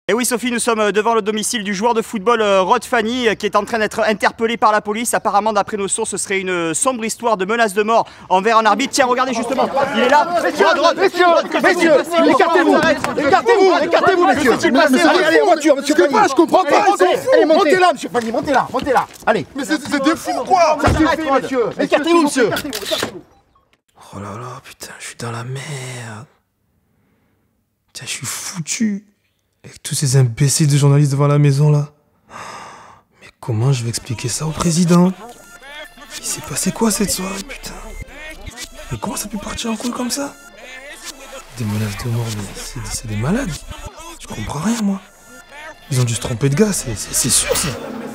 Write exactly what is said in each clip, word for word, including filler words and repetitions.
Et oui Sophie, nous sommes devant le domicile du joueur de football Rod Fanny qui est en train d'être interpellé par la police. Apparemment, d'après nos sources, ce serait une sombre histoire de menace de mort envers un arbitre. Tiens, regardez justement, il est là. Messieurs, messieurs, messieurs, écartez-vous, écartez-vous, écartez-vous, messieurs. Allez, allez, en voiture, monsieur Fanny. Je comprends pas. Allez, montez là, monsieur Fanny, montez là, montez là. Allez. Mais c'est des fous, quoi. Ça suffit, monsieur. Écartez-vous, monsieur. Oh là là, putain, je suis dans la merde. Tiens, je suis foutu. Avec tous ces imbéciles de journalistes devant la maison, là. Mais comment je vais expliquer ça au président? Il s'est passé quoi cette soirée, putain? Mais comment ça a pu partir en couille comme ça? Des menaces de mort, mais c'est des malades. Je comprends rien, moi. Ils ont dû se tromper de gars, c'est sûr, ça.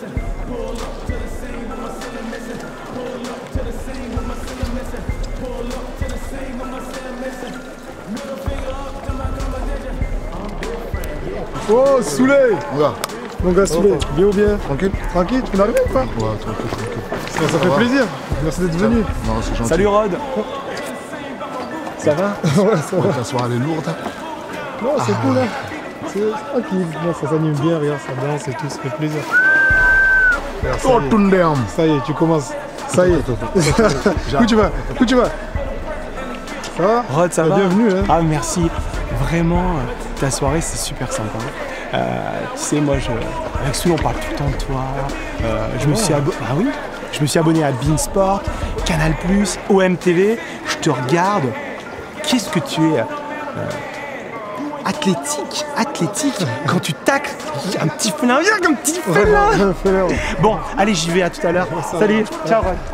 Oh, saoulé. Regarde. Mon gars, saoulé. Bien ou bien? Tranquille. Tranquille, tu peux m'arriver ou pas? Ouais, tranquille, tranquille. Ça, ça fait plaisir. Merci d'être venu. Non, c'est gentil. Salut Rod. Ça va? Ouais, ça va. Ta soirée, elle est lourde. Non, c'est cool, là. C'est tranquille. Non, ça s'anime bien, regarde, ça danse et tout, ça fait plaisir. Regarde, ça, Oh, y est. Tundam. Ça y est, tu commences. Ça y est. Où tu vas? Où tu vas? Ça va? Rod, ça Bah, va? Bienvenue, hein. Ah, merci. Vraiment, euh, ta soirée, c'est super sympa. Euh, tu sais, moi, je, avec Soul, on parle tout le temps de toi. Euh, je, me suis abo- ah oui, je me suis abonné à Beansport, Canal plus, O M T V. Je te regarde. Qu'est-ce que tu es euh, athlétique, athlétique. Quand tu tacles, un petit félin, un petit félin. Bon, allez, j'y vais, à tout à l'heure. Salut, ciao, Rod.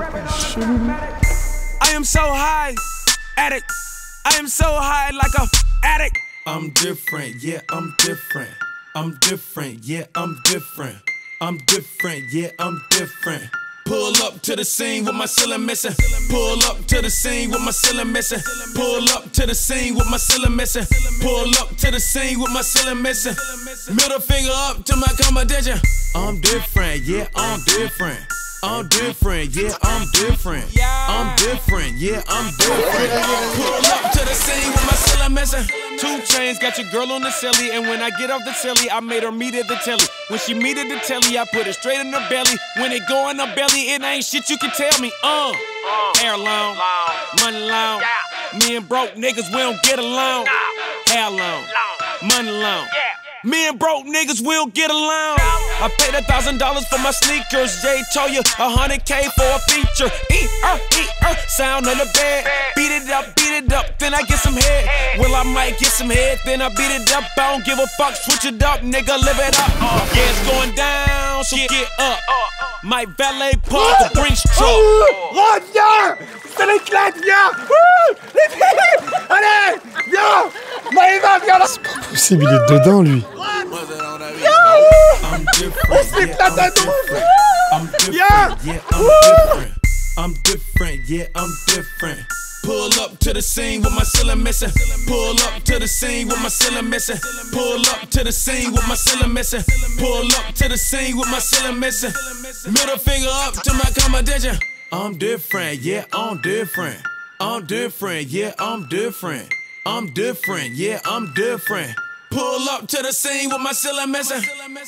I am so high, addict. I am so high like a addict. I'm different, yeah, I'm different. I'm different, yeah, I'm different. I'm different, yeah, I'm different. Pull up to the scene with my ceiling missing. Pull up to the scene with my ceiling missing. Pull up to the scene with my ceiling missing. Pull up to the scene with my ceiling missing. Middle finger up to my competition. I'm different, yeah, I'm different. I'm different, yeah, I'm different. I'm different, yeah, I'm different. Pull up to the scene with my ceiling missing. Two chains, got your girl on the celly, and when I get off the telly, I made her meet at the telly. When she meet at the telly, I put it straight in her belly. When it go in her belly, it ain't shit you can tell me. Uh, hair long, money long. Me and broke niggas, we don't get along. Hair long, money long. Me and broke niggas will get along. I paid a thousand dollars for my sneakers. Jay told you a hundred K for a feature. E er e er, sound on the bed. Beat it up, beat it up, then I get some head. Well, I might get some head, then I beat it up. I don't give a fuck, switch it up, nigga, live it up. Uh, yeah, it's going down, so get up. My valet park the Brinks truck. Rod, viens. Ça l'éclate, viens. Les filles. Allez, viens. Maëva, viens là. Possible, il est dedans, lui. On s'éclate à nous. I'm different, yeah, I'm different. I'm different, yeah, I'm different. Pull up to the scene with my ceiling missing. Pull up to the scene with my ceiling missing. Pull up to the scene with my ceiling missing. Pull up to the scene with my ceiling missing. Middle finger up to my competition. I'm different, yeah, I'm different. I'm different, yeah, I'm different. I'm different, yeah, I'm different. Pull up to the scene with my ceiling missing.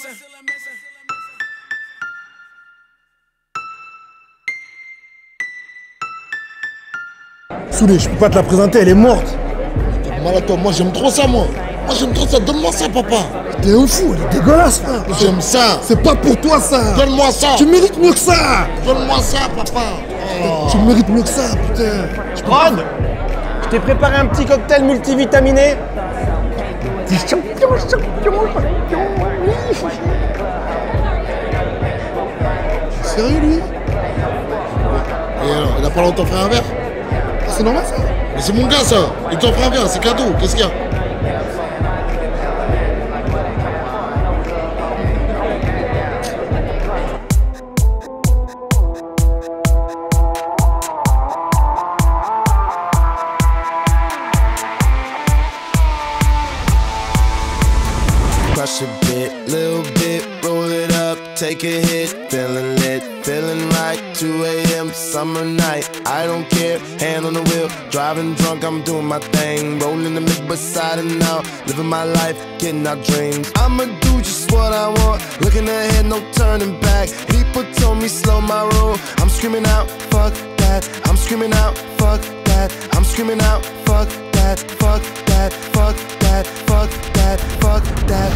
Soulé, je peux pas te la présenter, elle est morte. T'es malade, toi, moi j'aime trop ça, moi. Moi j'aime trop ça, donne-moi ça, papa. T'es un fou, elle est dégueulasse, frère. J'aime ça. C'est pas pour toi, ça. Donne-moi ça. Tu mérites mieux que ça. Donne-moi ça, papa. Oh. Tu mérites mieux que ça, putain. Rod, je t'ai préparé un petit cocktail multivitaminé. Des champions, champions, champions, oui. Sérieux, lui? Et alors, il a pas longtemps fait un verre? C'est normal, ça? Mais c'est mon gars, ça. Il t'en fera un verre, c'est cadeau. Qu'est-ce qu'il y a? Crush a bit, little bit, roll it up, take a hit, feeling lit, feeling right, two A M p m, summer night. I don't care, hand on the wheel, driving drunk, I'm doing my thing. Rolling the mid beside and now, living my life, getting our dreams. I'ma do just what I want, looking ahead, no turning back. People told me slow my roll, I'm screaming out, fuck that. I'm screaming out, fuck that. I'm screaming out, fuck that, fuck that, fuck that, fuck that, fuck that.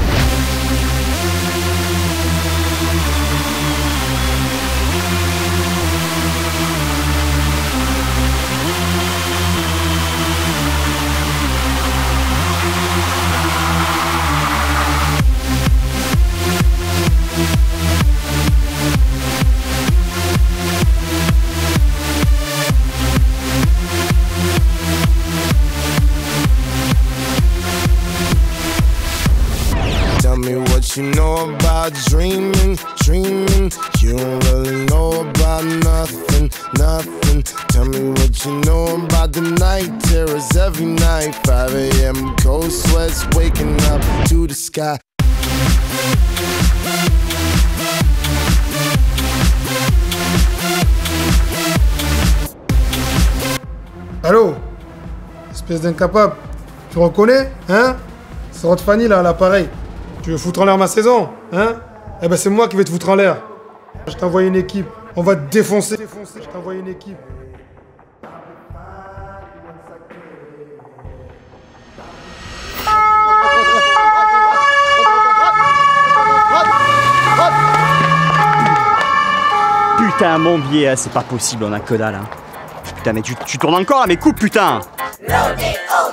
Tell me what you know about dreaming, dreaming. You don't really know about nothing, nothing. Tell me what you know about the night terrors every night. five a m cold sweats waking up to the sky. Allô? Espèce d'incapable. Tu reconnais, hein? C'est Rod Fanny là, à l'appareil. Tu veux foutre en l'air ma saison, hein? Eh ben c'est moi qui vais te foutre en l'air. Je t'ai envoyé une équipe. On va te défoncer. Je t'ai envoyé une équipe. Putain, mon biais, c'est pas possible, on a que dalle. Hein. Putain, mais tu, tu tournes encore là, mais coupe, putain!